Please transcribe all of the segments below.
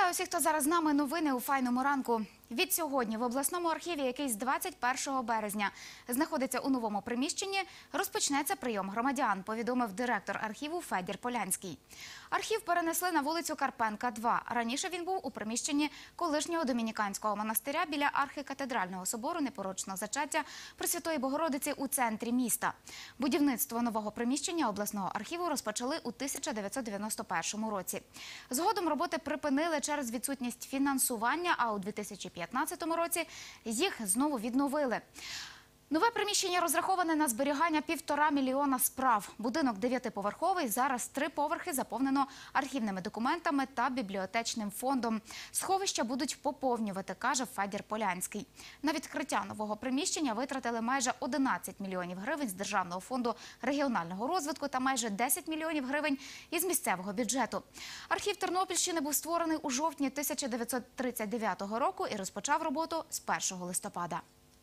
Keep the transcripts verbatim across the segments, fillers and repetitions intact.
Вітаю всіх, хто зараз з нами. Новини у файному ранку. Від сьогодні в обласному архіві, який з двадцять першого березня знаходиться у новому приміщенні, розпочнеться прийом громадян, повідомив директор архіву Федір Полянський. Архів перенесли на вулицю Карпенка, два. Раніше він був у приміщенні колишнього домініканського монастиря біля архікатедрального собору Непорочного зачаття Пресвятої Богородиці у центрі міста. Будівництво нового приміщення обласного архіву розпочали у тисяча дев'ятсот дев'яносто першому році. Згодом роботи припинили через відсутність фінансування, а у дві тисячі п'ятнадцятому році їх знову відновили. Нове приміщення розраховане на зберігання півтора мільйона справ. Будинок дев'ятиповерховий, зараз три поверхи заповнено архівними документами та бібліотечним фондом. Сховища будуть поповнювати, каже Федір Полянський. На відкриття нового приміщення витратили майже одинадцять мільйонів гривень з Державного фонду регіонального розвитку та майже десять мільйонів гривень із місцевого бюджету. Архів Тернопільщини був створений у жовтні тисяча дев'ятсот тридцять дев'ятого року і розпочав роботу з першого листопада.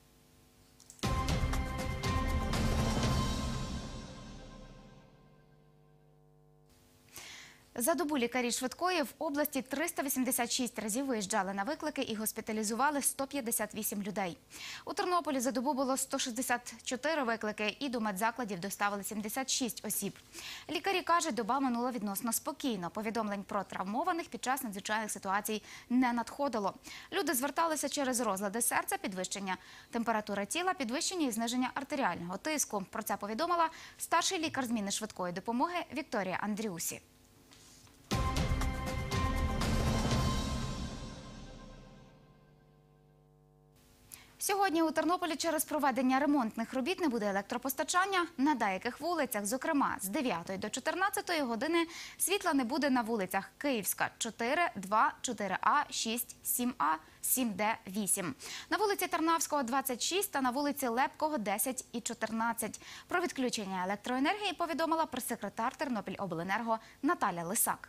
За добу лікарі швидкої в області триста вісімдесят шість разів виїжджали на виклики і госпіталізували сто п'ятдесят вісім людей. У Тернополі за добу було сто шістдесят чотири виклики і до медзакладів доставили сімдесят шість осіб. Лікарі кажуть, доба минула відносно спокійно. Повідомлень про травмованих під час надзвичайних ситуацій не надходило. Люди зверталися через розлади серця, підвищення температури тіла, підвищення і зниження артеріального тиску. Про це повідомила старший лікар зміни швидкої допомоги Вікторія Андріусі. Сьогодні у Тернополі через проведення ремонтних робіт не буде електропостачання на деяких вулицях. Зокрема, з дев'ятої до чотирнадцятої години світла не буде на вулицях Київська чотири, два, чотири А, шість, сім А, сім Д, вісім. На вулиці Тарнавського двадцять шість та на вулиці Лепкого десять і чотирнадцять. Про відключення електроенергії повідомила прес-секретар Тернопільобленерго Наталя Лисак.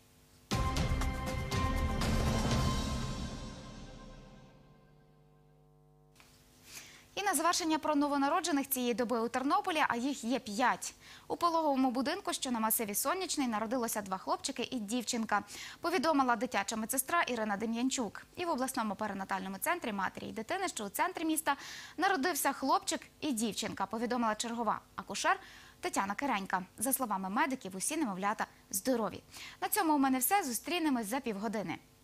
І на завершення про новонароджених цієї доби у Тернополі, а їх є п'ять. У пологовому будинку, що на масиві Сонячний, народилося два хлопчики і дівчинка. Повідомила дитяча медсестра Ірина Дем'янчук. І в обласному перинатальному центрі матері і дитини, що у центрі міста, народився хлопчик і дівчинка, повідомила чергова акушер Тетяна Киренька. За словами медиків, усі немовлята здорові. На цьому у мене все. Зустрінемось за півгодини.